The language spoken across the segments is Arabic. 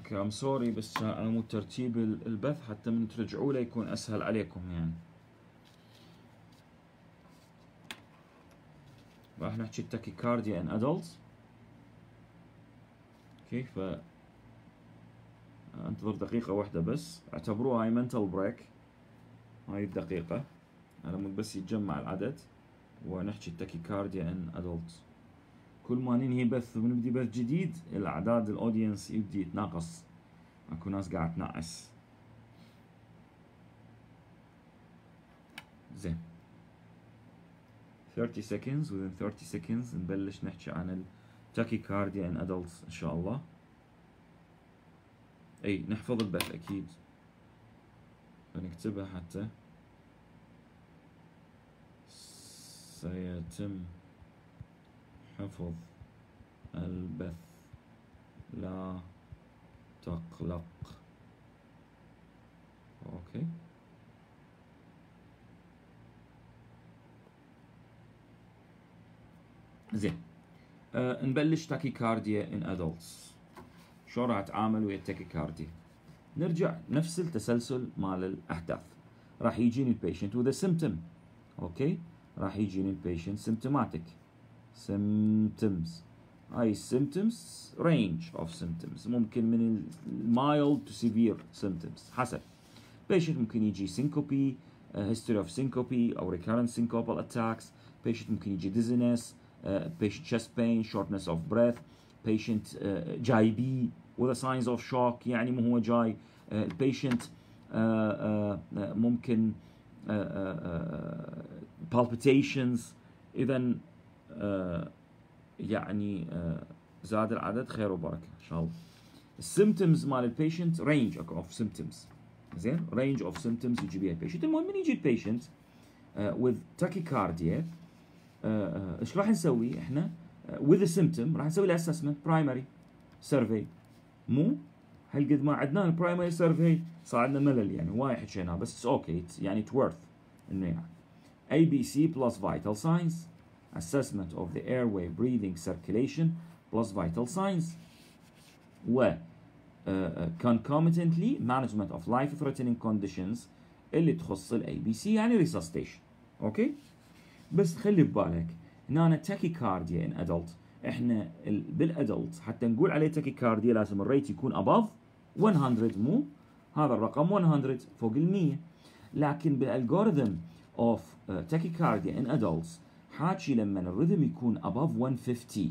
اوكي ام سوري، بس على مود ترتيب البث حتى من ترجعوا له يكون اسهل عليكم يعني. راح نحكي التاكيكارديا ان ادلتس. اوكي، ف انتظر دقيقة واحدة بس، اعتبروها هاي منتل بريك، هاي الدقيقة على مود بس يتجمع العدد ونحكي التاكيكارديا ان ادلتس. كل ما ننهي بث ونبدي بث جديد الاعداد الاودينس يبدي يتناقص، اكو ناس قاعد تنعس. زين 30 seconds، within 30 seconds نبلش نحكي عن التاكيكارديا ان ادلتس ان شاء الله. اي نحفظ البث اكيد، فنكتبها حتى سيتم حفظ البث لا تقلق. اوكي زين. نبلش تاكيكارديا ان ادلتس. شو راح اتعامل ويا التاكيكارديا؟ نرجع نفس التسلسل مال الاحداث. راح يجيني البيشنت وذا سيمتوم. اوكي، راح يجيني البيشنت سيمتوماتيك symptoms. هاي symptoms range of symptoms، ممكن من mild to severe symptoms حسب. patient ممكن يجي syncope، history of syncope أو recurrent syncopal attacks. patient ممكن يجي dizziness، patient chest pain، shortness of breath. patient جاي بي with signs of shock، يعني مو هو جاي. patient ممكن palpitations. إذا يعني زاد العدد خير وبركة إن شاء الله. السيمتومز مال البيشنت رينج اوف سيمتومز. زين، رينج اوف سيمتومز يجي بيها البيشنت. المهم من يجي البيشنت with tachycardia، ايش راح نسوي احنا؟ with the symptom راح نسوي له assessment primary survey. مو هالقد ما عندنا البرايمري سيرفي صار عندنا ملل يعني، وايد حكيناه، بس اوكي يعني it's worth انه يعني. ABC plus vital signs، assessment of the airway breathing circulation plus vital signs، و concomitantly management of life threatening conditions اللي تخص ال ABC يعني resuscitation. اوكي، بس خلي ببالك هنا tachycardia in adult، احنا بالادلت حتى نقول عليه tachycardia لازم الريت يكون above 100، مو هذا الرقم 100 فوق ال 100. لكن بالالجوريثم of tachycardia in adults حاكي لما الرhythm يكون above 150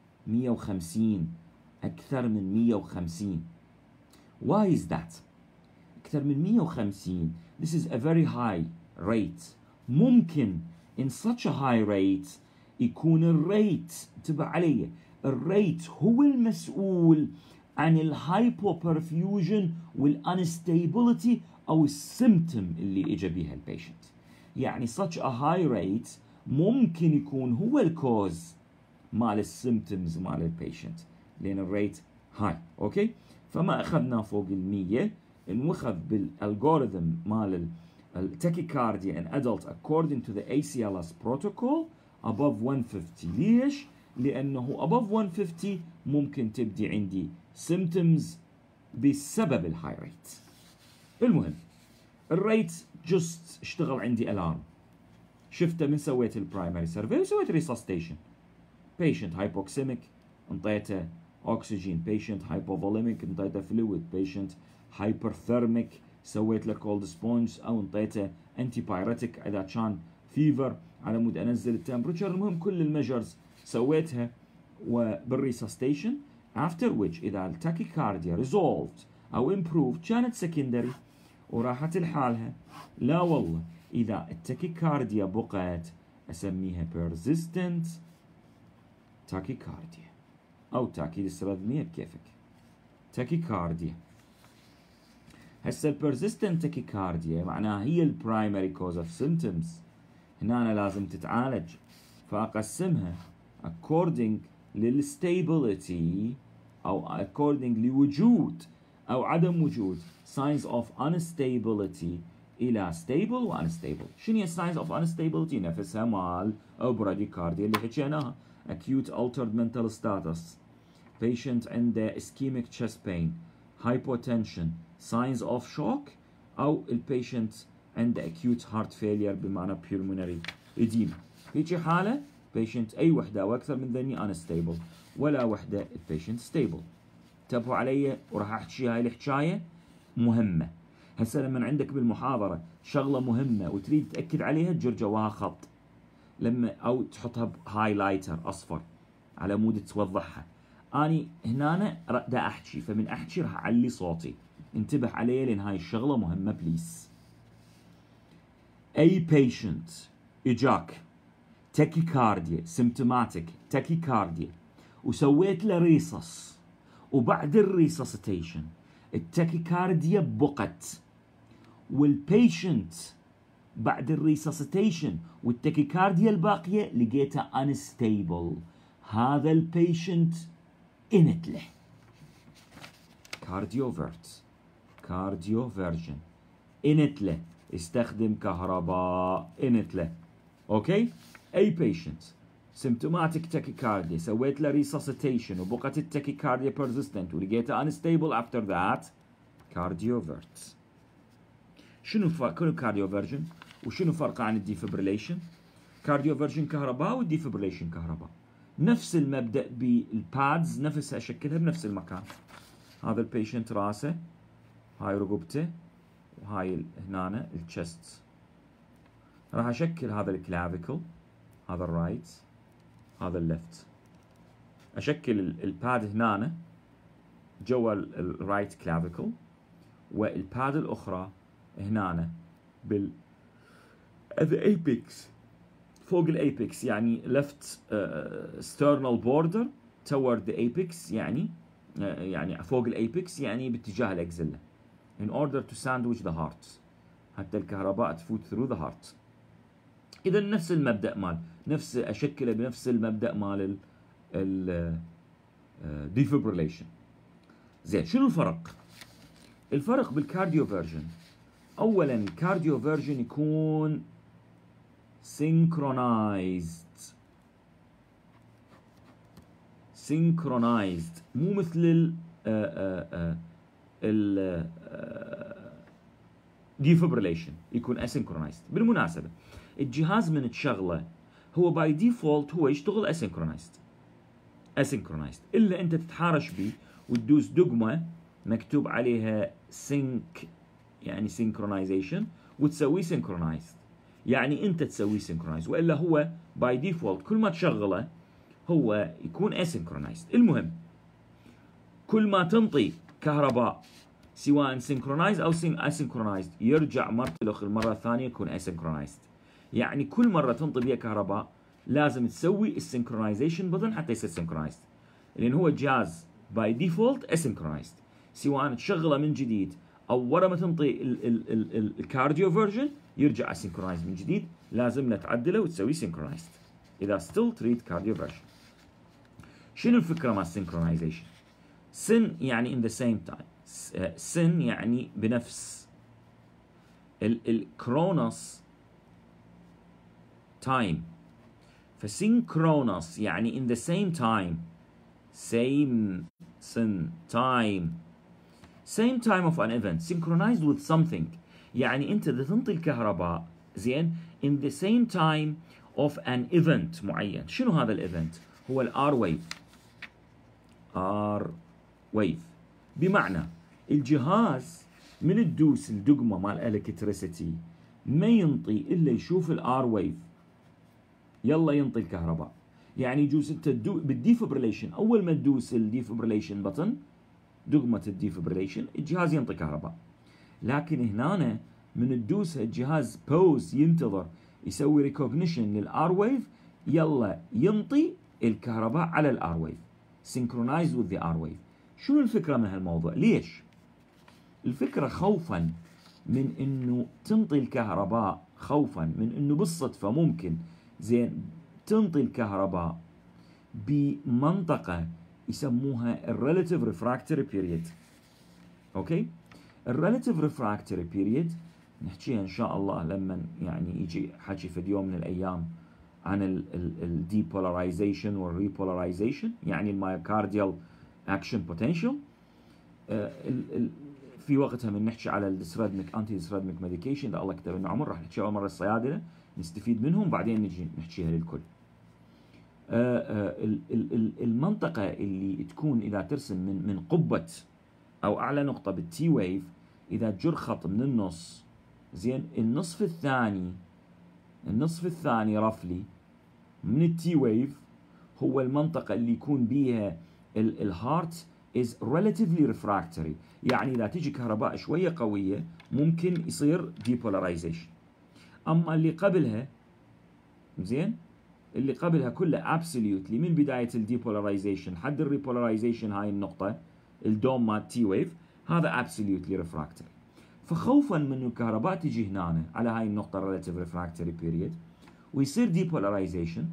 150 أكثر من 150. Why is that؟ أكثر من 150 this is a very high rate. ممكن in such a high rate يكون الريت، انتبه علي، الريت هو المسؤول عن الهايبوبرفيوجن والانستابيليتي أو السيمتوم اللي إجا بيها البيشنت. يعني such a high rate ممكن يكون هو الكوز مال السيمتومز مال البيشنت، لأن الريت هاي. أوكي، فما أخذنا فوق 100، انوخذ بالالجوريثم مال التاكيكارديا in adult according to the ACLS protocol above 150. ليش؟ لأنه above 150 ممكن تبدي عندي symptoms بسبب الهاي ريت. المهم الريت جست اشتغل عندي الارم، شفته من سويت البرايمري سيرفي وسويت ريسستيشن. بيشنت هايبوكسيميك انطيته اكسجين، بيشنت هايبوفوليميك انطيته فلويد، بيشنت هايبرثيرميك سويت له كولد سبونج او انطيته انتي بايريتيك اذا كان فيفر على مود انزل التمبرتشر. المهم كل الميجرز سويتها وبالريسستيشن after which اذا التاكيكارديا resolved او improved كانت secondary وراحت لحالها. لا والله اذا التاكيكارديا بقت اسميها persistent tachycardia او تاكيديسرثميا بكيفك. تاكيكارديا هسه البرزيستنت تاكيكارديا معناها هي البرايمري كوز اوف سيمتومز. هنا أنا لازم تتعالج، فاقسمها according للستابيليتي او according لوجود او عدم وجود signs of unstability الى stable و unstable. شنو هي signs of unstability؟ نفسها مال او براديكارديا اللي حكيناها. acute altered mental status، patient عنده ischemic chest pain، hypotension signs of shock او البيشنت عنده acute heart failure بمعنى pulmonary edema. هيجي حالة patient اي وحدة واكثر من ذني unstable ولا وحدة البيشنت stable. انتبهوا علي وراح احكي هاي الحكاية مهمة. هسه لما عندك بالمحاضرة شغلة مهمة وتريد تأكد عليها تجر جواها خط لما او تحطها بهايلايتر اصفر على مود توضحها. اني هنا دا احكي فمن احكي راح اعلي صوتي. انتبه علي لان هاي الشغلة مهمة بليز. اي بيشنت اجاك تاكيكارديا سيمتوماتيك تاكيكارديا وسويت له ريسس وبعد الريسسيتيشن التاكيكارديا بقت والبيشنت بعد الريسسيتيشن والتاكيكارديا الباقية لقيتها انستيبل، هذا البيشنت انت له كارديوفيرت كارديوفيرجن انت له استخدم كهرباء انت له. اوكي. اي بيشنت symptomatic tachycardia سويت له resuscitation وبقت التاكيكارديا persistent ولقيتها unstable after that cardiovert. شنو كارديوفيرجن وشنو فرقه عن الديفبريليشن؟ كارديوفيرجن كهرباء والديفبريليشن كهرباء. نفس المبدأ بالبادز نفسها اشكلها بنفس المكان. هذا البيشنت راسه هاي رقبته وهاي هنا الشست. راح اشكل هذا الكلافيكل هذا الرايت هذا الليفت. اشكل الباد هنا جوا الرايت كلافيكل والباد الاخرى هنا بال the apex فوق الايبكس يعني left sternal border toward the apex يعني فوق الايبكس يعني باتجاه الاكزيلا in order to sandwich the heart حتى الكهرباء تفوت through the heart. اذا نفس المبدأ مال نفس اشكله بنفس المبدأ مال ال defibrillation. زين شنو الفرق؟ الفرق بالكارديوفيرجن اولا الكارديوفيرجن يكون synchronized مو مثل ال defibrillation يكون asynchronized. بالمناسبة الجهاز من تشغله هو باي ديفولت هو يشتغل asynchronized الا انت تتحارش بيه وتدوس دقمة مكتوب عليها sync يعني synchronization وتسويه synchronized يعني انت تسويه synchronized والا هو باي ديفولت كل ما تشغله هو يكون asynchronized. المهم كل ما تنطي كهرباء سواء synchronized او asynchronized يرجع مرة ثانية يكون asynchronized. يعني كل مرة تنطي بيها كهرباء لازم تسوي السynchronization بطن حتى يصير synchronized لان هو جهاز باي ديفولت asynchronized سواء تشغله من جديد او ورا ما تنطي الكارديوفيرجن يرجع asynchronized من جديد لازم لا تعدله وتسوي synchronized اذا still تريد كارديوفيرجن. شنو الفكرة مع synchronization؟ سن يعني in the same time سن يعني بنفس الكرونوس time فسynchronous يعني in the same time same time of an event synchronized with something يعني انت اذا تنطي الكهرباء زين in the same time of an event معين. شنو هذا الايفنت؟ هو الار ويف بمعنى الجهاز من تدوس الدقمه مال الكتريسيتي ما ينطي الا يشوف الار ويف يلا ينطي الكهرباء. يعني يجوز انت بالديفبريليشن اول ما تدوس الديفبريليشن بطن دقمه الديفبريليشن الجهاز ينطي كهرباء. لكن هنا من تدوس الجهاز بوز ينتظر يسوي ريكوجنيشن للار ويف يلا ينطي الكهرباء على الار ويف synchronized with the R wave. شنو الفكرة من هالموضوع؟ ليش؟ الفكرة خوفا من انه تنطي الكهرباء خوفا من انه بالصدفة ممكن زين تنطي الكهرباء بمنطقة يسموها الريلاتيف ريفراكتوري بيريد. اوكي؟ الريلاتيف ريفراكتوري بيريد نحكيها ان شاء الله لما يعني يجي حكي في يوم من الايام عن الديبولاريزيشن والريبولاريزيشن يعني المايوكارديال اكشن بوتنشال. في وقتها من نحكي على الديسرادميك انتي ديسرادميك ميديكيشن اذا الله كتب لنا عمر، راح نحكي اول مره الصيادله نستفيد منهم بعدين نجي نحكيها للكل. المنطقه اللي تكون اذا ترسم من قبه او اعلى نقطه بالتي ويف، اذا تجر خط من النص زين، النصف الثاني رفلي من التي ويف هو المنطقه اللي يكون بيها الهارت is relatively refractory، يعني إذا تجي كهرباء شوية قوية ممكن يصير depolarization. أما اللي قبلها زين، اللي قبلها كله absolutely من بداية الديبولاريزيشن حد الريبولاريزيشن، هاي النقطة الدوم مال تي ويف هذا absolutely refractory. فخوفا من الكهرباء تجي هنا على هاي النقطة relative refractory period ويصير depolarization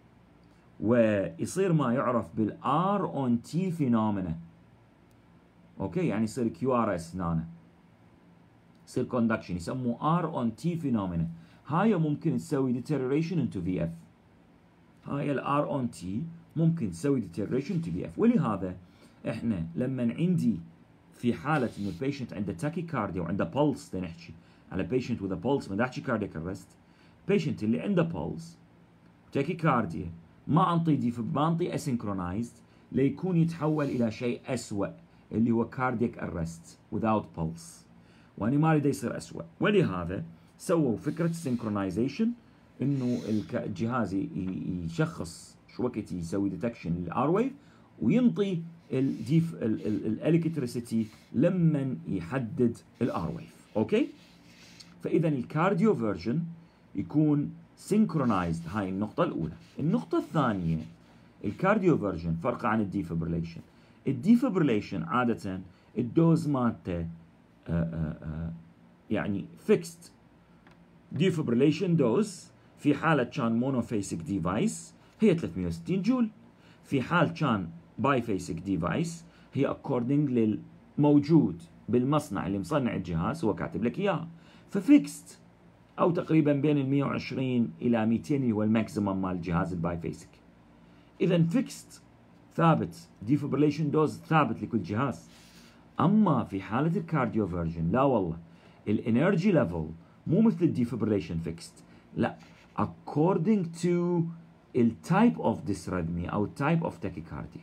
ويصير ما يعرف بالار اون تي فينومينا. اوكي، يعني يصير كيو ار اس هنا، يصير كوندكشن يسموه ار اون تي فينومينا. هاي ممكن تسوي ديتيريوريشن انتو في اف، هاي الار اون تي ممكن تسوي ديتيريوريشن انتو في اف. ولهذا احنا لما عندي في حاله ان البيشنت عنده تاكيكارديا وعنده بلس، نحكي على بيشنت وذ بلس ما نحكي كاردياك ارست، بيشنت اللي عنده بلس تاكيكارديا ما انطي ما انطي اسynchronized ليكون يتحول الى شيء اسوء اللي هو كاردياك ارست without pulse، وانا ما اريد يصير اسوء. ولهذا سووا فكره السينكرونايزيشن، انه الجهاز يشخص شو وقت يسوي ديتكشن للار ويف وينطي الالكتريسيتي لما يحدد الار ويف. اوكي، فاذا الكارديو فيرجن يكون سينكرونايزد، هاي النقطه الاولى. النقطه الثانيه الكارديو فيرجن فرق عن الديفبريليشن. الديفبريليشن عاده الدوز مالته يعني فيكست ديفبريليشن دوز. في حاله كان مونوفيسك ديفايس هي 360 جول، في حال كان باي فيسك ديفايس هي اكوردنج للموجود بالمصنع اللي مصنع الجهاز هو كاتب لك اياها، ففيكست او تقريبا بين ال 120 الى 200 اللي هو الماكسيمم مال الجهاز الباي فيسك. اذا فيكست ثابت، ديفبريليشن دوز ثابت لكل جهاز. اما في حاله الكارديو فيرجن لا والله، الانرجي ليفل مو مثل الديفبريليشن فيكست، لا according to التايب اوف dysrhythmia او type of tachycardia.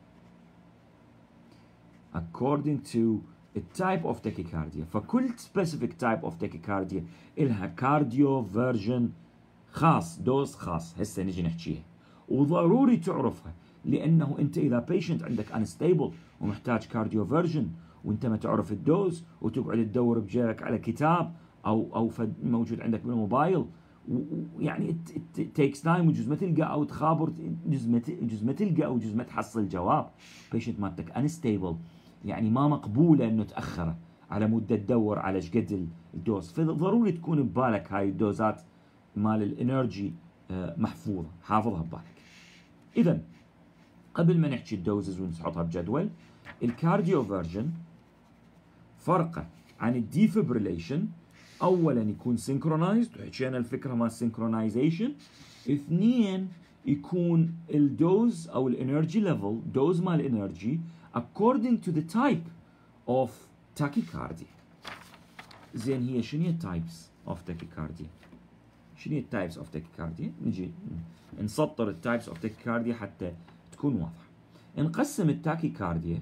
according to التايب اوف tachycardia، فكل specific type of tachycardia إلها كارديو فيرجن خاص، دوز خاص، هسه نجي نحكيها وضروري تعرفها، لانه انت اذا بيشنت عندك انستيبل ومحتاج كارديو فيرجن وانت ما تعرف الدوز وتقعد تدور بجيبك على كتاب او موجود عندك بالموبايل، يعني تيكس تايم وجوز ما تلقى او تخابر، جوز ما تلقى او جوز ما تحصل جواب. بيشنت مالتك انستيبل يعني ما مقبوله انه تاخره على مده تدور على ايش قد الدوز، فضروري تكون ببالك هاي الدوزات مال الانرجي محفوظه، حافظها ببالك. اذا قبل ما نحكي الدوزز ونحطها بجدول، الكارديو فيرجن فرقه عن الديفبريليشن اولا يكون سينكرونايزد، وحكينا الفكره مال السينكرونايزيشن. اثنين يكون الدوز او الانرجي ليفل، دوز مال الانرجي according to the type of tachycardia. زين هي شنو هي types of tachycardia؟ شنو هي types of tachycardia؟ نجي نسطر التايبس اوف tachycardia حتى تكون واضحه. نقسم التاكيكارديا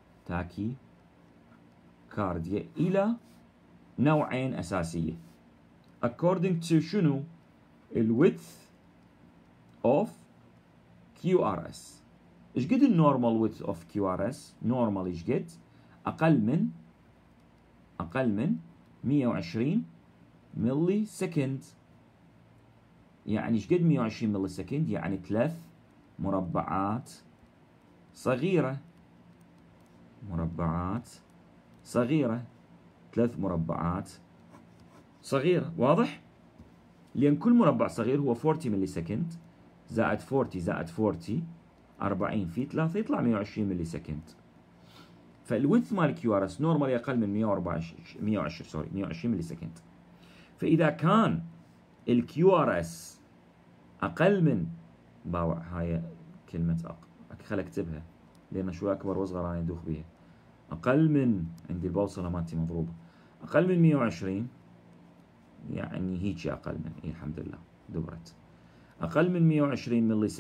الى نوعين اساسيه according to شنو؟ الويدث اوف QRS. ايش قد النورمال ويدث اوف QRS؟ نورمال ايش قد؟ اقل من 120 ملي سكند. يعني ايش قد 120 ملي سكند؟ يعني 3 مربعات صغيرة، 3 مربعات صغيرة، واضح؟ لأن كل مربع صغير هو 40 ملي سكند، زائد 40 زائد 40 40 في 3 يطلع 120 ملي سكند. فالويدث مال كيو ار اس نورمالي أقل من 120 ملي سكند. فإذا كان الكيو ار اس أقل من باوع، هاي كلمة خل أكتبها لأن شوي أكبر وأصغر أنا يدوخ بيها. أقل من، عندي البوصلة مالتي مضروبة، أقل من 120 يعني هيجي أقل من، الحمد لله دبرت، أقل من 120 ملي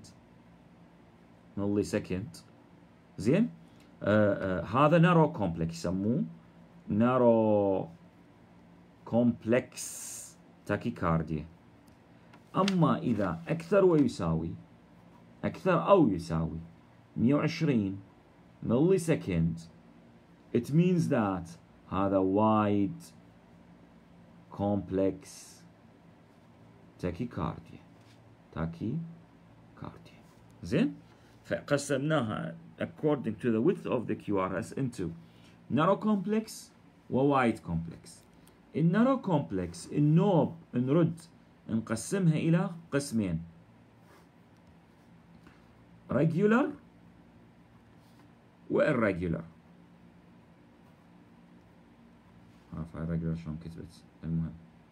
سكند زين. هذا نارو كومبلكس، يسموه نارو كومبلكس تاكيكارديا. أما إذا أكثر أو يساوي 120 ملي سكند it means that هذا wide complex tachycardia. زين. فقسمناها according to the width of the QRS into narrow complex و wide complex. النارو complex النوب نرد نقسمها إلى قسمين، regular و irregular. عارف irregular شلون كتبت؟ المهم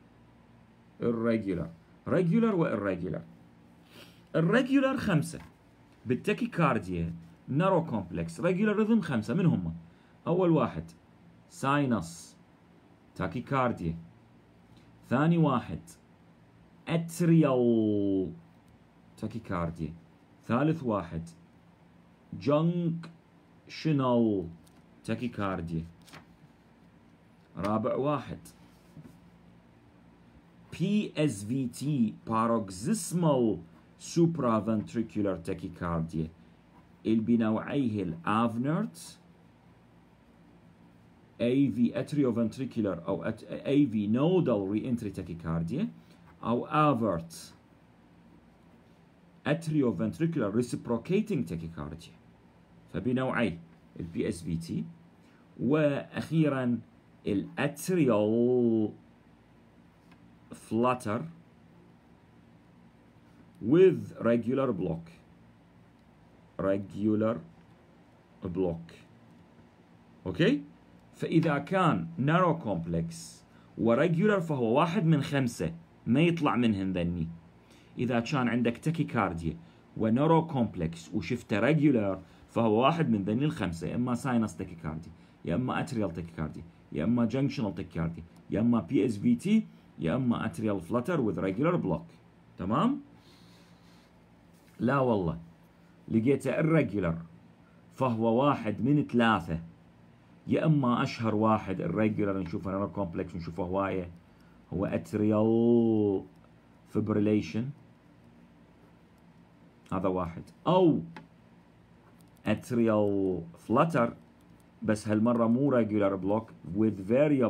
regular و irregular. الريجولار 5 بالتاكيكارديا نارو كومبلكس ريجولار ريذم 5. من هم؟ أول واحد ساينس تاكيكارديا، ثاني واحد اتريال تاكيكارديا، ثالث واحد جنكشنال تاكيكارديا، رابع واحد PSVT paroxysmal supraventricular tachycardia اللي بنوعيه الافنرت AV atrioventricular أو AV nodal reentry tachycardia أو AVERT atrioventricular reciprocating tachycardia. فبنوعي ال PSVT، وأخيرا الاتريال flutter with regular block. اوكي. فإذا كان narrow complex وريجولر فهو واحد من 5 ما يطلع منهن ذني. إذا كان عندك تاكيكارديا ونارو كومبلكس وشفته ريجولر فهو واحد من ذني ال5، يا إما ساينس تاكيكارديا، يا إما اتريال تاكيكارديا، يا إما جنكشنال تاكيكارديا، يا إما PSVT، يا إما اتريال فلتر with regular block. تمام؟ لا والله لقيته irregular فهو واحد من 3، يا اما اشهر واحد الريجولر نشوفه نارو كومبلكس نشوفه هوايه هو اتريال فيبريليشن، هذا واحد، او اتريال فلتر بس هالمره مو ريجولر بلوك with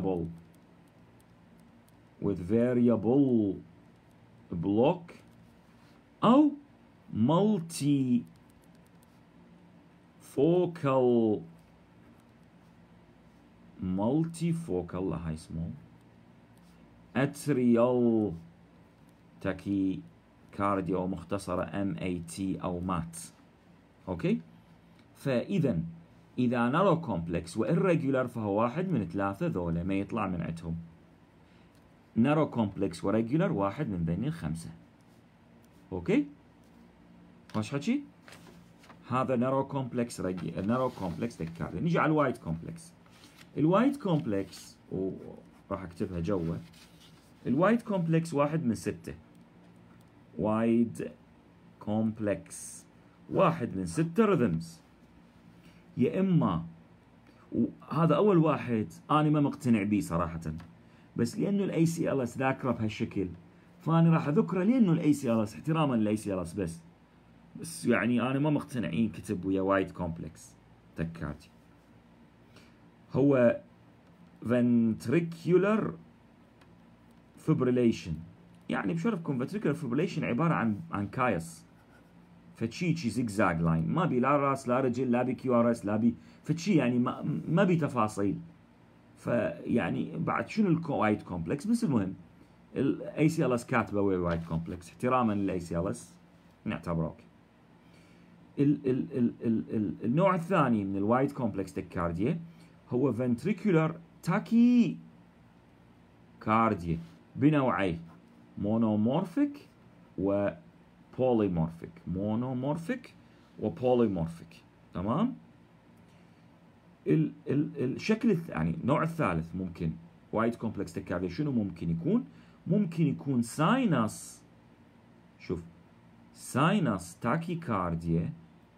variable block، او multi focal هاي اسمه اتريال تاكيكارديا او مختصرة MAT او مات. اوكي. فاذا اذا نارو كومبلكس وإريجولار فهو واحد من 3 ذولا ما يطلع من عندهم. نارو كومبلكس وريجولار واحد من بين ال5. اوكي. واش حكي؟ هذا نارو كومبلكس نارو كومبلكس تاكيكارديا. نجي على الوايد كومبلكس. الوايد كومبلكس وراح اكتبها جوا. الوايد كومبلكس واحد من 6. وايد كومبلكس واحد من 6 ريذمز، يا اما وهذا اول واحد انا ما مقتنع به صراحه، بس لانه الاي سي ال اس ذاكره بهالشكل فانا راح اذكره لانه الاي سي ال اس احتراما للاي سي ال اس بس يعني انا ما مقتنع ينكتب ويا وايد كومبلكس تاكيكارديا. هو ventricular fibrillation، يعني بشرفكم ventricular fibrillation عبارة عن كايس فتشي زيجزاج لاين، ما بي لا راس لا رجل لا بي QRS لا بي فتشي، يعني ما بي تفاصيل. فيعني بعد شنو الوايد كومبلكس، بس المهم الاي سي ال اس كاتبه ويا وايد كومبلكس احتراما للاي سي ال اس نعتبره اوكي. النوع الثاني من الوايد كومبلكس تاكيكارديا هو ventricular tachycardia بنوعين monomorphic و polymorphic. تمام. الشكل يعني النوع الثالث ممكن وايد كومبلكس تكارديا شنو ممكن يكون؟ ممكن يكون ساينس، شوف ساينس تاكيكارديا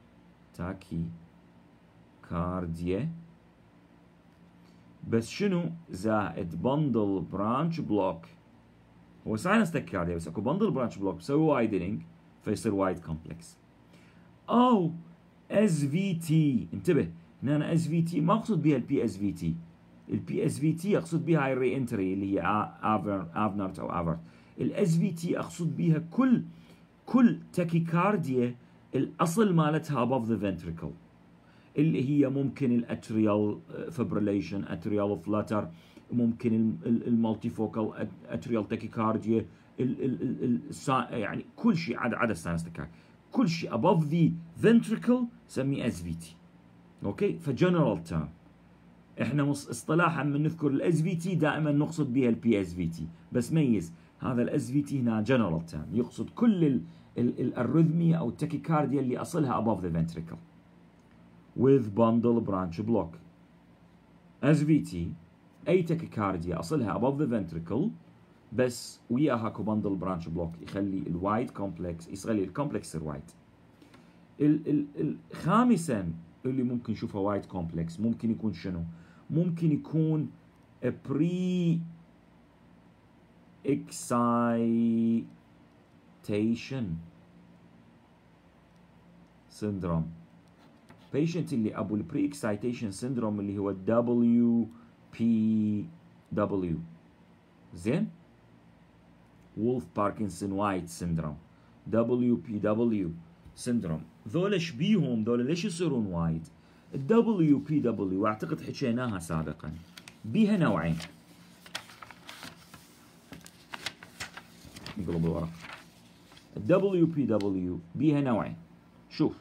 بس شنو؟ زائد بندل برانش بلوك. هو ساينس تاكيكارديا بس اكو بندل برانش بلوك بسوي وايدنينج فيصير وايد كومبلكس. او اس في تي، انتبه هنا اس في تي ما اقصد بها البي اس في تي، البي اس في تي اقصد بها الري انتري اللي هي افنرت او افرت. الاس في تي اقصد بها كل تاكيكارديا الاصل مالتها above the ventricle، اللي هي ممكن الاتريال فبريليشن، اتريال فلاتر، ممكن المالتي فوكال اتريال تاكيكارديا، يعني كل شيء عدا الساينس تاكيكارديا، كل شيء above the ventricle سميه اس في تي. اوكي، فجنرال تيرم احنا اصطلاحا من نذكر الاس في تي دائما نقصد بها البي اس في تي، بس ميز هذا الاس في تي هنا جنرال تيرم يقصد كل الارثميا او التاكيكارديا اللي اصلها above the ventricle with bundle branch block. SVT اي تاكيكارديا اصلها above the ventricle بس وياها اكو bundle branch block يخلي الوايد كومبلكس، يخلي الكومبلكس وايد. خامسا اللي ممكن نشوفها وايد كومبلكس ممكن يكون شنو؟ ممكن يكون pre excitation syndrome. patient اللي ابو البري اكسايتيشن سيندروم اللي هو WPW، زين؟ وولف باركنسون وايت سيندروم، WPW سيندروم. ذولا ايش بيهم؟ ذولا ليش يصيرون وايد؟ WPW واعتقد حكيناها سابقا، بيها نوعين. نقلب الورق. WPW بيها نوعين. شوف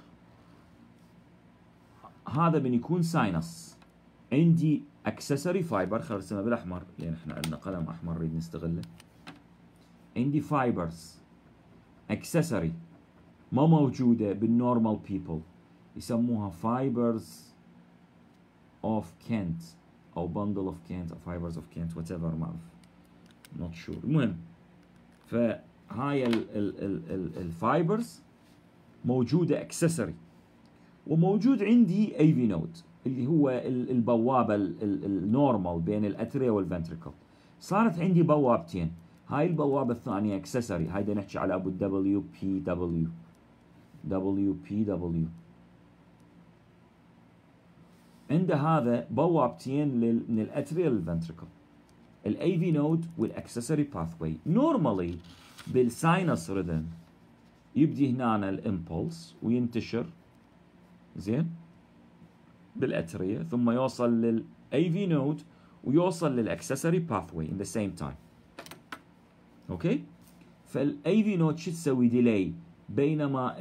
هذا من يكون ساينس، عندي اكسسوري فايبر، خلينا نرسمها بالاحمر لان احنا عندنا قلم احمر نريد نستغله. عندي فايبرز اكسسوري ما موجوده بالنورمال بيبل، يسموها فايبرز اوف كنت او بندل اوف كنت او فايبرز اوف كنت وات ايفر، ما اعرف نوت شور. المهم فهاي الفايبرز موجوده اكسسوري، وموجود عندي اي في نود اللي هو البوابه النورمال بين الاتريا والفنتريكل. صارت عندي بوابتين، هاي البوابه الثانيه اكسسوري، هاي بدنا نحكي على ابو WPW. عنده هذا بوابتين من الاتريا للفنتريكل، الاي في نود والاكسسوري باثوي. نورمالي بالساينس ريذم يبدي هنا الامبولس وينتشر زين بالاتريا ثم يوصل للاي في نود ويوصل للاكسسوري باثوي in the same time. اوكي، فالاي في نود شو تسوي؟ ديلي، بينما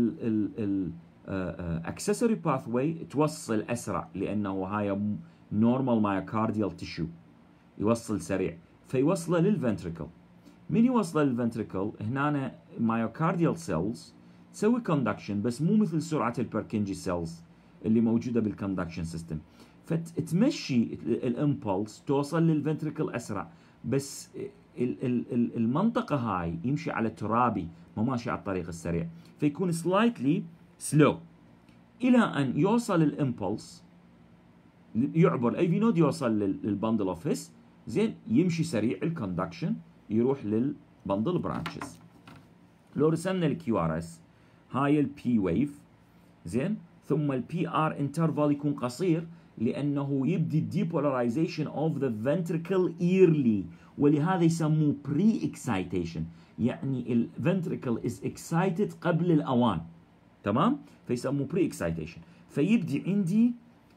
الاكسسوري باثوي توصل اسرع لانه هاي نورمال مايوكارديال تيشو، يوصل سريع فيوصله للفنتريكل. من يوصله للفنتريكل هنا مايوكارديال سيلز تسوي كوندكشن بس مو مثل سرعه البركنجي سيلز اللي موجوده بالكوندكشن سيستم، فتمشي الامبولس توصل للفنتريكل اسرع، بس المنطقه هاي يمشي على ترابي ما ماشي على الطريق السريع، فيكون سلايتلي سلو الى ان يوصل الامبولس يعبر الاي في نود يوصل للبندل اوف هيس، زين يمشي سريع الكوندكشن يروح للبندل برانشز. لو رسمنا الكيو ار اس هاي البي ويف زين، ثم البي ار انترفال يكون قصير لانه يبدي الديبولاريزيشن اوف ذا فنتريكل ايرلي، ولهذا يسموه بري اكسايتيشن، يعني الفنتريكل از اكسايتد قبل الاوان، تمام؟ فيسموه بري اكسايتيشن. فيبدي عندي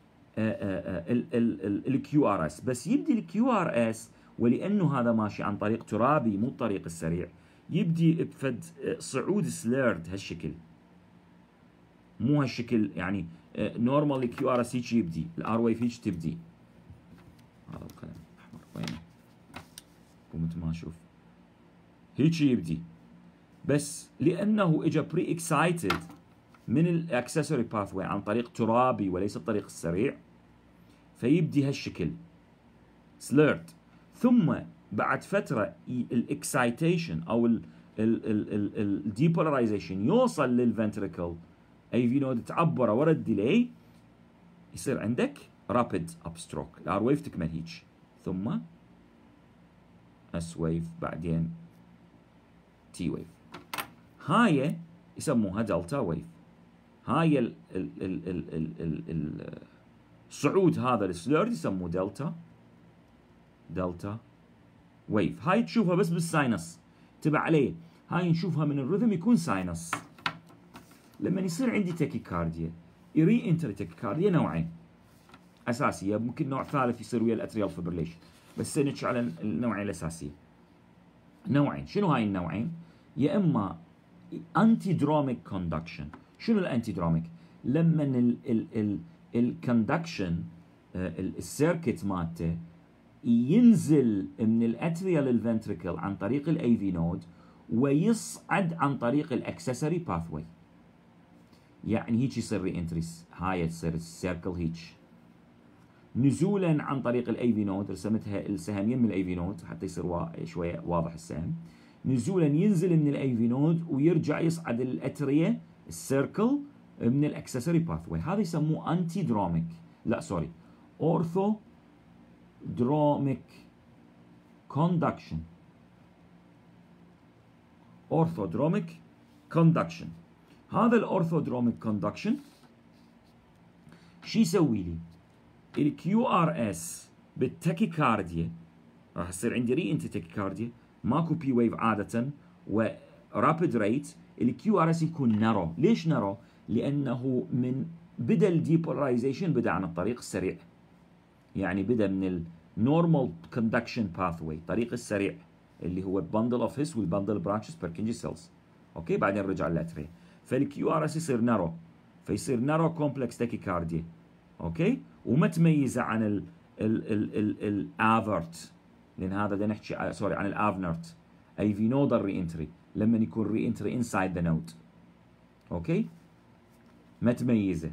الكيو ار اس، بس يبدي الكيو ار اس ولانه هذا ماشي عن طريق ترابي مو الطريق السريع، يبدي بفد صعود سليرد هالشكل، مو هالشكل يعني نورمال كيو ار اس هيك يبدي، الار ويف هيك تبدي. هذا القلم الاحمر وينه؟ قمت ما اشوف، هيك يبدي، بس لانه اجى بري اكسايتد من الاكسسوري باثوي عن طريق ترابي وليس الطريق السريع، فيبدي هالشكل slurred. ثم بعد فترة الاكسايتيشن او الديبولاريزيشن يوصل للفنتريكل اي في نود تعبره ورا الديلي، يصير عندك رابيد اب ستروك. الار ويف تكمل هيج، ثم اس ويف، بعدين تي ويف. هاي يسموها دلتا ويف. هاي الصعود هذا السلورد يسموه دلتا ويف. هاي تشوفها بس بالساينس، تبع عليه. هاي نشوفها من الرذم يكون ساينس. لما يصير عندي تاكيكارديا، يري انتري تاكيكارديا نوعين اساسيه، ممكن نوع ثالث يصير ويا الاتريال فيبريليشن، بس نحكي على النوعين الاساسيه. نوعين، شنو هاي النوعين؟ يا اما انتي دروميك كوندكشن. شنو الانتي دروميك؟ لما الكوندكشن السيركت مالته ينزل من الاتريال للفنتريكل عن طريق الاي في نود ويصعد عن طريق الاكسسوري باثوي. يعني هيك يصير ري انتريس، هاي تصير السيركل هيك. نزولا عن طريق الاي في نود، رسمتها السهم يم الاي في نود حتى يصير شويه واضح السهم. نزولا ينزل من الاي في نود ويرجع يصعد الاتريا السيركل من الاكسسوري باثوي. هذا يسموه انتي دروميك، لا سوري، اورثو دروميك كوندكشن. اورثودروميك كوندكشن. هذا الاورثودروميك كوندكشن شو يسوي لي؟ الكيو ار اس بالتاكيكارديا راح يصير عندي ري انتي تاكيكارديا، ماكو بي ويف عاده ورابيد ريت. الكيو ار اس يكون نارو. ليش نارو؟ لانه من بدا الديبولاريزيشن بدا عن الطريق السريع، يعني بدا من النورمال كوندكشن باثوي، الطريق السريع اللي هو بندل اوف هيس والبندل برانشز بيركنجي سيلز. اوكي، بعدين رجع للاتريا، فالكيو ار اس يصير نارو، فيصير نارو كومبلكس تاكيكارديا. اوكي، وما تميزه عن الافرت، لان هذا بدنا نحكي سوري عن الافنرت اي في نودال ري انتري، لما يكون ري انتري انسايد ذا نود. اوكي، ما تميزه.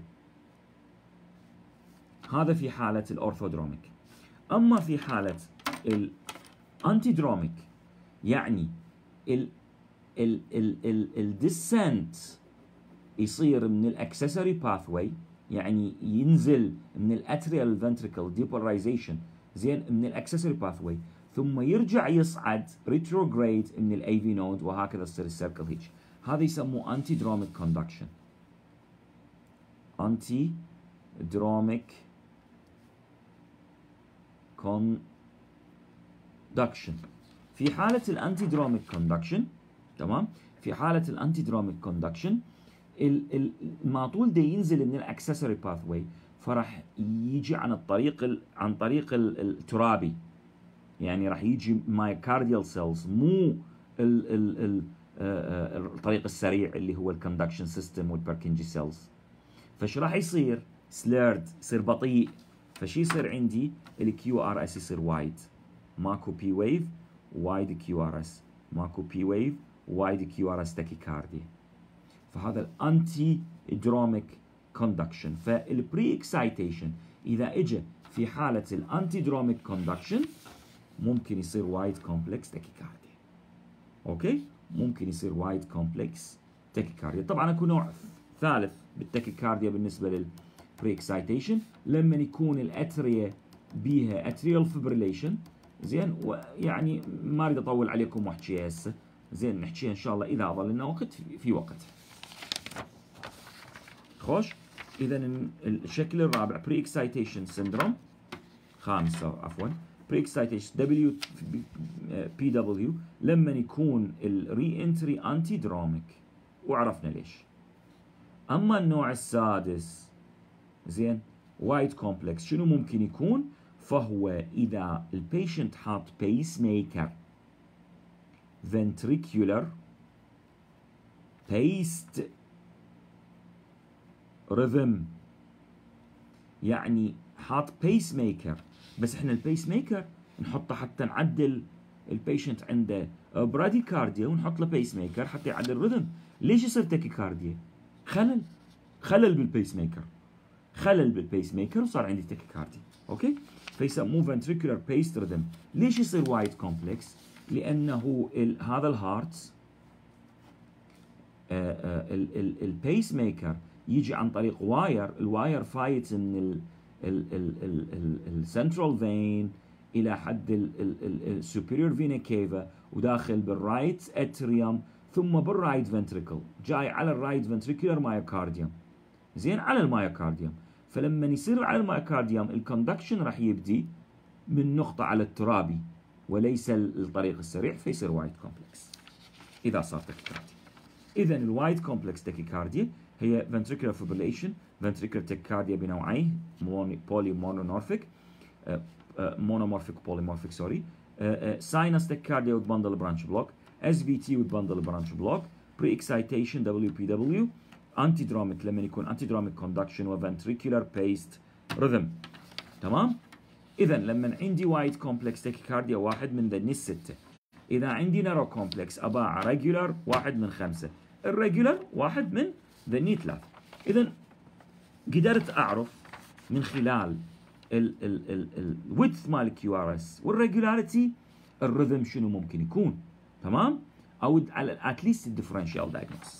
هذا في حاله الاورثودروميك. اما في حاله الانتي دروميك، يعني الديسنت يصير من الاكسسوري باثوي، يعني ينزل من الاتريال فنتريكل ديبولاريزيشن زين من الاكسسوري باثوي، ثم يرجع يصعد ريتروجريد من الاي في نود، وهكذا تصير السيركل هيك. هذا يسموه انتي دروميك كوندكشن. انتي دروميك كوندكشن. في حالة الانتي دروميك كوندكشن، تمام، في حالة الانتي دروميك كوندكشن الماطول ده ينزل من الاكسسوري باثوي، فراح يجي عن طريق الترابي، يعني راح يجي مايوكارديال سيلز، مو الطريق السريع اللي هو الكوندكشن سيستم والبركنجي سيلز. فش راح يصير؟ سليرد، يصير بطيء. فشي يصير عندي؟ الكيو ار اس يصير وايد، ماكو بي ويف، وايد كيو ار اس، ماكو بي ويف، وايد كيو ار اس تاكيكارديا. فهذا الانتي دروميك كوندكشن. فالبري اكسايتيشن اذا اجى في حاله الانتي دروميك كوندكشن ممكن يصير وايد كومبلكس تاكيكارديا. اوكي، ممكن يصير وايد كومبلكس تاكيكارديا. طبعا اكو نوع ثالث بالتاكيكارديا بالنسبه للبري اكسايتيشن، لما يكون الاتريا بيها اتريال فيبريليشن، زين، ويعني ما اريد اطول عليكم واحكيها هسه، زين، نحكيها ان شاء الله اذا ظل لنا وقت في وقت. خوش، اذا الشكل الرابع بري اكسايتيشن سيندروم، خامسه عفوا، بري اكسايتيشن دبليو بي دبليو، لما يكون الري انتري انتي دروميك، وعرفنا ليش. اما النوع السادس، زين، وايد كومبلكس، شنو ممكن يكون؟ فهو اذا البيشنت حاط بيس ميكر ventricular paced rhythm، يعني حاط بيس ميكر، بس احنا البيس ميكر نحطه حتى نعدل البيشنت عنده براديكارديا ونحط له بيس ميكر حتى يعدل الرhythm. ليش يصير تاكيكارديا؟ خلل بالبيس ميكر، خلل بالبيس ميكر وصار عندي تاكيكارديا. اوكي، فيسموه ventricular paced rhythm. ليش يصير وايد كومبلكس؟ لانه هذا الهارت البيس ميكر يجي عن طريق واير، الواير فايت من السنترال فين الى حد السوبيريور فينا كيفا، وداخل بالرايت اتريوم، ثم بالرايت فنتريكل، جاي على الرايت فنتريكولار مايوكارديوم، زين، على المايوكارديوم. فلما يصير على المايوكارديوم الكوندكشن راح يبدي من نقطة على الترابي وليس الطريق السريع، فيصير وايد كومبلكس إذا صار تكيكارديا. إذا الوايد كومبلكس تكيكارديا هي ventricular fibrillation، ventricular tachycardia بنوعيه، polymorphic monomorphic polymorphic سوري، sinus tachycardia with bundle branch block، SVT with bundle branch block، pre-excitation WPW، antidromic لما يكون antidromic conduction و ventricular paced rhythm. تمام؟ إذا لما عندي وايد كومبلكس تكيكارديا واحد من ذني الستة، إذا عندي نارو كومبلكس أباع ريجولار واحد من خمسة، الريجولار واحد من ذني ثلاثة. إذا قدرت أعرف من خلال الويدث مال كيو ار اس والريجولاريتي الرhythm شنو ممكن يكون. تمام؟ أو على اتليست الديفرنشال دايجنوستس.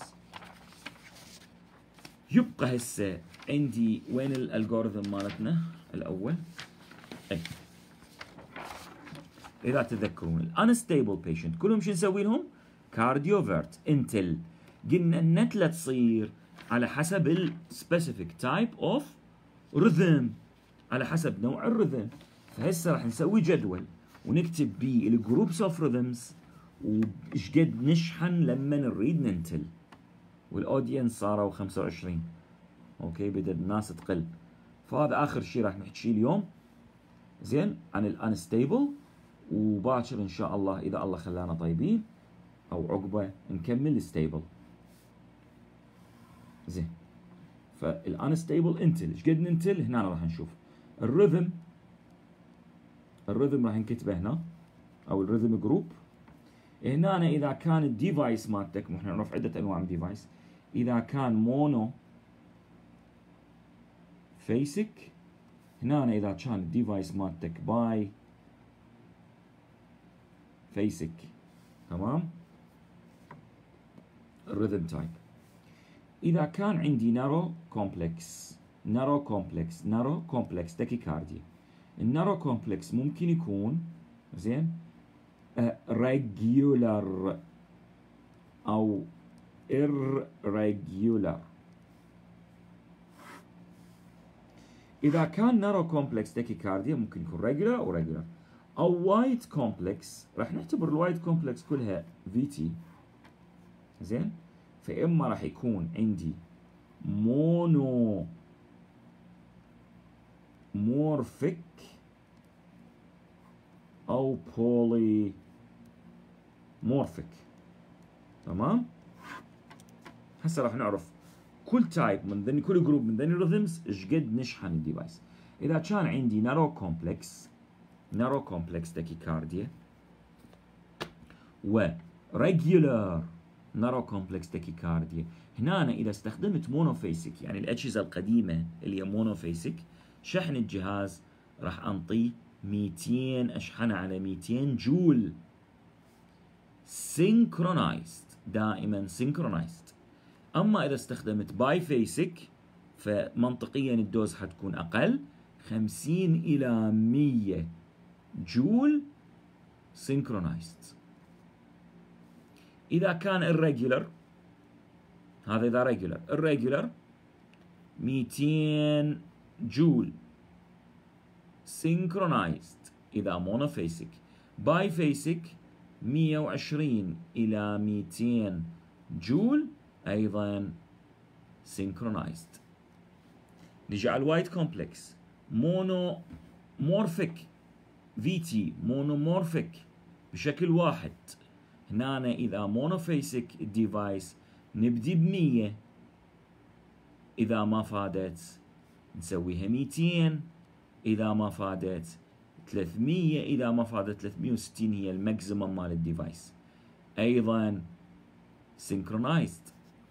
يبقى هسه عندي وين الالجوريثم مالتنا الأول؟ أي إذا تذكرون الانستيبل بيشنت كلهم شو نسوي لهم؟ كارديوفيرت انتل. قلنا النتلة تصير على حسب السبيسيفيك تايب اوف رhythm، على حسب نوع الرhythm. فهسه راح نسوي جدول ونكتب بيه الجروبس اوف رhythms وايش قد نشحن لما نريد ننتل. والاودينس صاروا 25. اوكي، بدأت الناس تقل. فهذا اخر شيء راح نحكي اليوم، زين، عن الانستيبل. وباكر ان شاء الله اذا الله خلانا طيبين او عقبه نكمل الستيبل. زين، فالانستيبل انتل ايش قد ننتل هنا راح نشوف. الرhythm راح نكتبه هنا، او الرhythm جروب هنا. اذا كان الديفايس مالتك، احنا نعرف عده انواع من الديفايس، اذا كان مونو فيسك، هنا اذا كان الديفايس مالتك باي فيسك. تمام، الرhythm تايب. اذا كان عندي نارو كومبلكس تاكيكارديا، النارو كومبلكس ممكن يكون، زين، regular او irregular. اذا كان نارو كومبلكس تاكيكارديا ممكن يكون regular او regular او وايد كومبلكس. راح نعتبر الوايد كومبلكس كلها في تي، زين. فاما راح يكون عندي مونو مورفيك او بولي مورفيك. تمام، هسه راح نعرف كل تايب من ذني، كل جروب من ذني الريذمز ايش قد نشحن الديفايس. اذا كان عندي نارو كومبلكس تاكيكارديا و ريجولار نارو كومبلكس تاكيكارديا، هنا اذا استخدمت مونوفيسك، يعني الاجهزه القديمه اللي هي مونوفيسك، شحن الجهاز راح انطيه 200، اشحنه على 200 جول سينكرونايزد، دائما سينكرونايزد. اما اذا استخدمت باي فيسك فمنطقيا الدوز حتكون اقل، 50 الى 100 جول سينكرونايزد. اذا كان irregular، هذا اذا ريجولر، irregular 200 جول سينكرونايزد اذا مونوفيسك. باي فيسك 120 الى 200 جول ايضا سينكرونايزد. نجي على الوايد كومبلكس مونومورفيك في تي، مونومورفيك بشكل واحد. هنا اذا مونوفيسك الديفايس نبدي ب100، اذا ما فادت نسويها 200، اذا ما فادت 300، اذا ما فادت 360 هي الماكسيمم مال الديفايس، ايضا سينكرونايزد.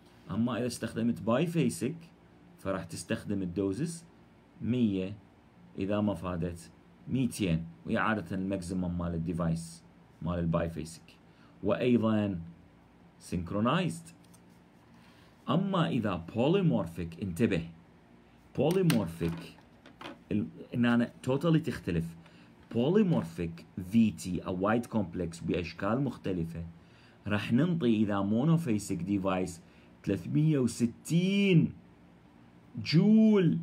اما اذا استخدمت باي فيسك فراح تستخدم الدوزز 100 اذا ما فادت 200، وهي عاده الماكسيمم مال الديفايس مال الباي فيسك. وايضا synchronized. اما اذا polymorphic، انتبه، polymorphic هنا توتالي تختلف. polymorphic VT او وايد كومبلكس باشكال مختلفه راح ننطي اذا مونوفيسك ديفايس 360 جول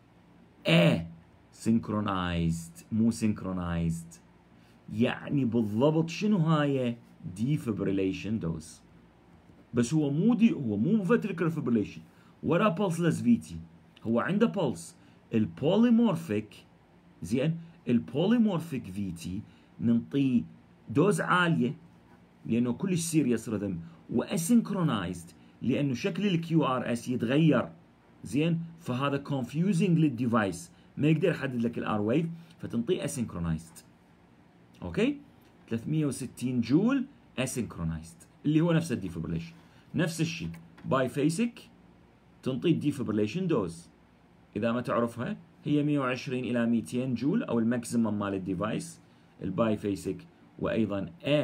synchronized مو synchronized. يعني بالضبط شنو هاي؟ defibrillation dose. بس هو مو ventricular fibrillation ولا pulseless VT، هو عنده بلس. البوليمورفيك زين، البوليمورفيك VT ننطيه دوز عاليه لانه كلش سيريس ريذم، واسynchronized لانه شكل الكيو ار اس يتغير زين، فهذا كونفيوزنج للديفايس ما يقدر يحدد لك الار ويف، فتنطيه اسynchronized. اوكي، 360 جول اسynchronized اللي هو نفس الديفبريليشن. نفس الشيء باي فيسك تنطي الديفبريليشن دوز، اذا ما تعرفها هي 120 الى 200 جول او الماكسيمم مال الديفايس الباي فيسك. وايضا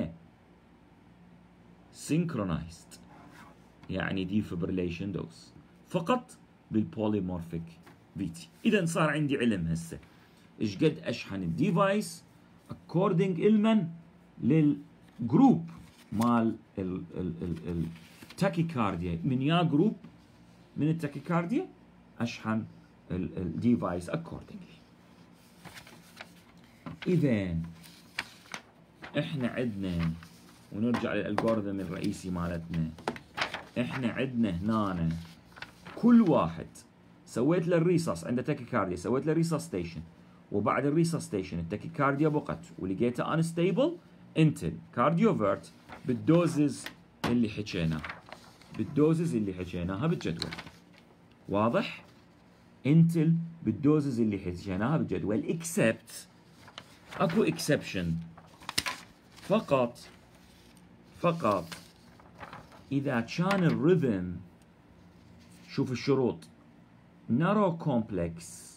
synchronized يعني defibrillation dose فقط بالبوليمورفيك VT. اذا صار عندي علم هسه ايش قد اشحن الديفايس according المن للجروب مال التاكيكارديا، من يا جروب من التاكيكارديا اشحن الديفايس accordingly. اذا احنا عندنا، ونرجع للالجوريثم الرئيسي مالتنا، احنا عندنا هنا كل واحد سويت له الريساس عنده تاكيكارديا، سويت له ريساستيشن، وبعد الريساستيشن التاكيكارديا بقت ولقيته انستيبل، انت كارديوفيرت بالدوزز اللي حكيناها بالجدول. واضح؟ انتل بالدوزز اللي حكيناها بالجدول، اكسبت اكو اكسبشن فقط اذا كان الريذم، شوف الشروط، نارو كومبلكس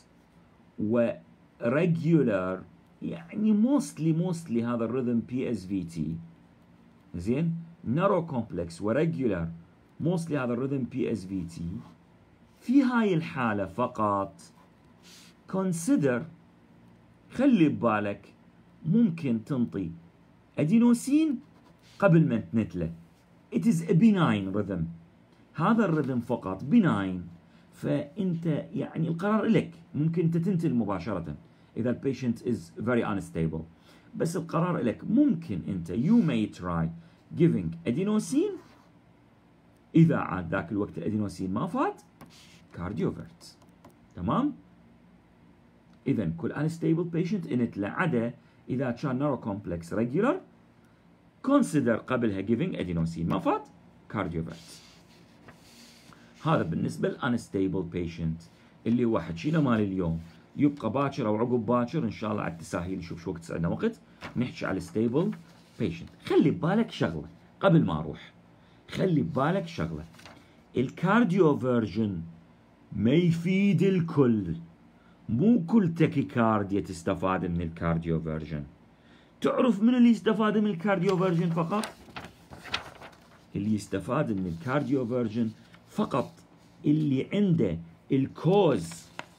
وريجولار، يعني موستلي هذا الريذم PSVT زين، نارو كومبلكس وريجولار موستلي هذا الريذم PSVT. في هاي الحالة فقط consider، خلي ببالك ممكن تنطي ادينوسين قبل ما تنتله. it is a benign rhythm، هذا الرذم فقط benign، فانت يعني القرار لك، ممكن انت تنتل مباشرة اذا البيشنت is very unstable، بس القرار لك. ممكن انت you may try giving adenosine، اذا عاد ذاك الوقت الادينوسين ما فات كارديوفيرت. تمام؟ اذا كل unstable patient انتله عدا اذا كان نارو كومبلكس ريجولار consider قبلها giving adenosine، ما فات كارديوفيرت. هذا بالنسبه للانستيبل بيشنت اللي هو حكينا مال اليوم. يبقى باكر او عقب باكر ان شاء الله على التساهيل نشوف شو وقت عندنا وقت نحكي على الستيبل بيشنت. خلي ببالك شغله قبل ما اروح، خلي ببالك شغله، الكارديوفيرجن ما يفيد الكل، مو كل تاكيكارديا تستفاد من الكارديوفيرجن. تعرف من اللي يستفاد من الكارديوفيرجن فقط؟ اللي يستفاد من الكارديوفيرجن فقط اللي عنده الكوز،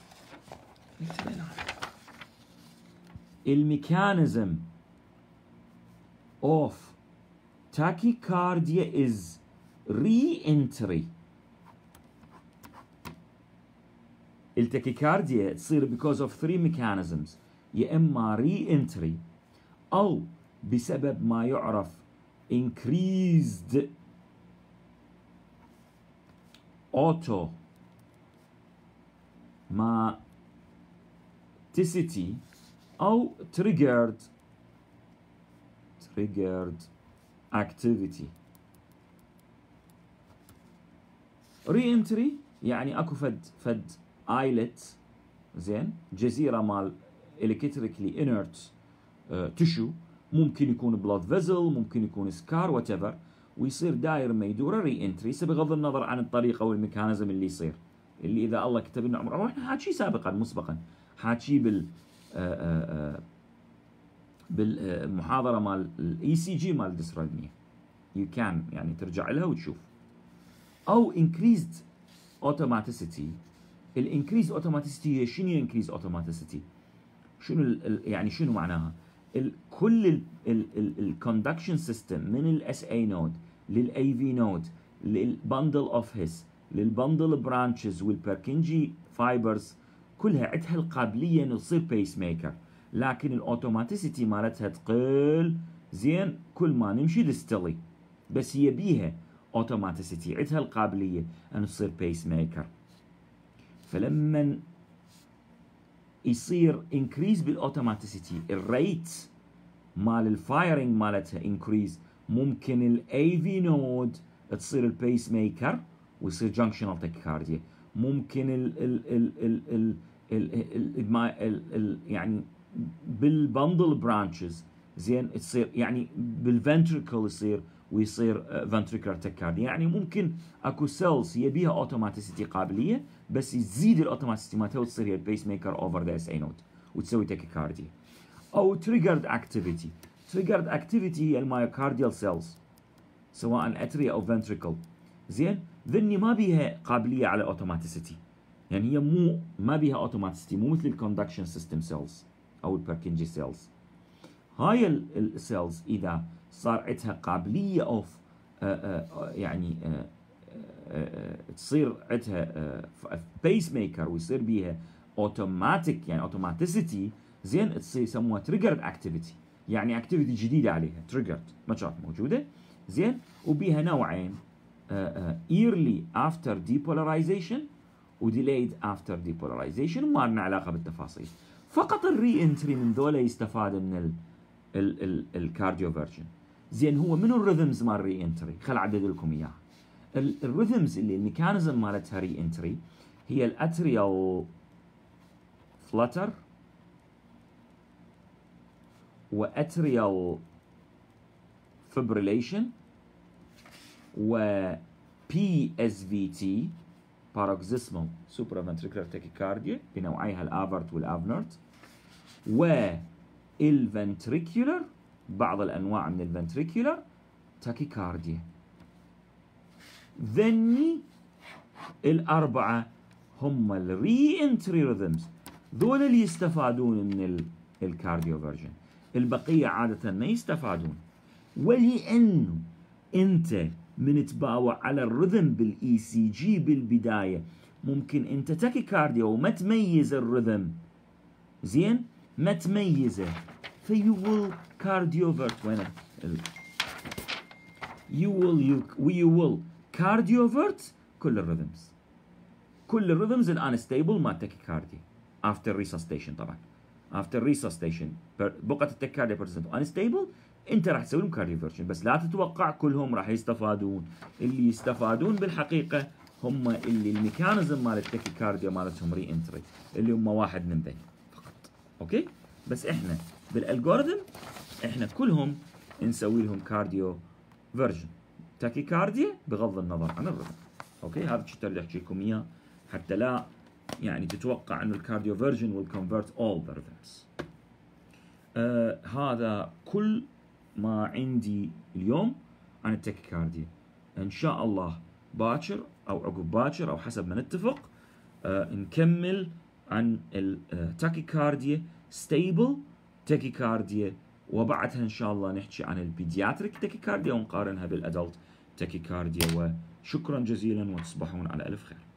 الميكانيزم of tachycardia is re-entry. التاكيكارديا تصير because of 3 mechanisms، يا اما re-entry او بسبب ما يعرف increased automaticity او triggered activity. re-entry يعني اكو فد ايلت زين، جزيره مال electrically inert تشو، ممكن يكون بلاد فيزل، ممكن يكون سكار وات ايفر، ويصير داير ما يدور ري انتري، بغض النظر عن الطريقه والميكانيزم اللي يصير، اللي اذا الله كتب لنا عمره، احنا حاكي سابقا مسبقا حاكي بالمحاضره مال الاي سي جي مال الديسرايدميا. يو كان يعني ترجع لها وتشوف. او increased automaticity. الانكريز اوتوماتيسيتي هي شنو انكريز اوتوماتيسيتي؟ شنو يعني شنو معناها؟ كل الكوندكشن سيستم من الاس اي نود للاي في نود للبندل اوف هيس للبندل برانشز والبركنجي فايبرز كلها عندها القابليه انه تصير بيس ميكر، لكن الاوتوماتيسيتي مالتها تقل. زين كل ما نمشي ديستلي، بس هي بيها اوتوماتيسيتي، عندها القابليه ان تصير بيس ميكر. فلما يصير انكريز بالاوتوماتيسيتي الريت مال الفايرنج مالتها انكريز، ممكن الاي في نود تصير البيس ميكر ويصير جنكشنال تاكيكارديا. ممكن يعني بالبندل برانشز زين تصير يعني بالفنتريكل يصير ويصير فنتريكولار تاكيكارديا. يعني ممكن اكو سيلز هي بيها اوتوماتيسيتي قابليه، بس يزيد الاوتوماتيسيتي مالتها وتصير هي البيس ميكر اوفر ذا اس اي نود وتسوي تاكيكارديا. او تريجرد اكتيفيتي. تريجرد اكتيفيتي هي المايوكارديال سيلز سواء اتريا او فنتريكل. زين ذني ما بيها قابليه على اوتوماتيسيتي، يعني هي ما بيها اوتوماتيسيتي، مو مثل الكوندكشن سيستم سيلز او البركنجي سيلز. هاي السيلز اذا صار عندها قابليه اوف يعني تصير عندها بيس ميكر ويصير بيها اوتوماتيك يعني اوتوماتيسيتي، زين تصير يسموها تريجرد اكتيفيتي، يعني اكتيفيتي جديده عليها تريجرد ما كانت موجوده. زين وبيها نوعين، early after depolarization و delayed after depolarization، وما لنا علاقه بالتفاصيل. فقط الري انتري من ذولا يستفاد من الكارديو فيرجن. زين هو منو الريذمز مال ري انتري؟ خل اعدد لكم اياها. الريذمز اللي الميكانيزم مالتها ري انتري هي الاتريال فلتر واتريال فبريليشن و بي اس في تي باروكسيسمال سوبرافنتريكولار تاكيكارديا بنوعيها الافرت والافنرت، والفنتريكولار بعض الانواع من الفنتريكولار تاكيكارديا. ذني الاربعه هم الري انتري ريذمز، ذول اللي يستفادون من الكارديو فيرجن، البقيه عاده ما يستفادون. ولانه انت من تباوع على الرذم بالاي سي جي بالبدايه ممكن انت تاكيكارديا وما تميز الرذم، زين ما تميزه، فيو ويل كارديوفرت وين يو ويل كارديوفرت كل الرذمز. كل الرذمز الانستيبل مال تاكيكارديا افتر ريسستيشن. طبعا افتر ريسستيشن بقعه التاكيكارديا بيرسنت انستيبل انت راح تسوي لهم كارديوفرشن، بس لا تتوقع كلهم راح يستفادون. اللي يستفادون بالحقيقه هم اللي الميكانيزم مال التاكيكارديا مالتهم ري انتري، اللي هم واحد من ذي فقط. اوكي، بس احنا بالالجوريثم احنا كلهم نسوي لهم كارديو فيرجن تاكيكارديا بغض النظر عن الرذم. اوكي، هذا كنت اريد احكي لكم اياه حتى لا يعني تتوقع انه الكارديو فيرجن will convert all the rhythms. هذا كل ما عندي اليوم عن التاكيكارديا. ان شاء الله باكر او عقب باكر او حسب ما نتفق نكمل عن التاكيكارديا ستيبل تاكيكارديا، وبعدها ان شاء الله نحكي عن البيدياتريك تاكيكارديا ونقارنها بالادلت تاكيكارديا. وشكرا جزيلا وتصبحون على الف خير.